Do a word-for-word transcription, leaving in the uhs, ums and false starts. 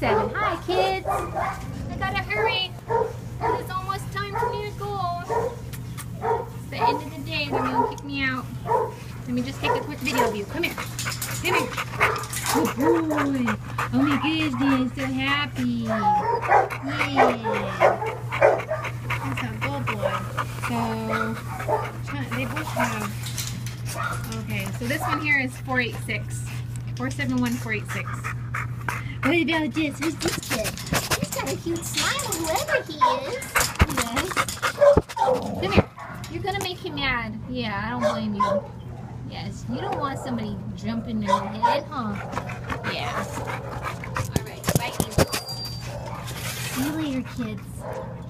seven. Hi, kids. I gotta hurry. It's almost time for me to go. It's the end of the day. They're gonna kick me out. Let me just take a quick video of you. Come here. Come here. Good boy. Oh my goodness. So happy. Yeah. That's a good boy. So, they both have. Okay, so this one here is four eight six. four seven one four eight six. What about this? Who's this kid? He's got a cute smile, whoever he is. Yes. Come here. You're gonna make him mad. Yeah, I don't blame you. Yes, you don't want somebody jumping in your head, huh? Yeah. Alright, bye. See you later, kids.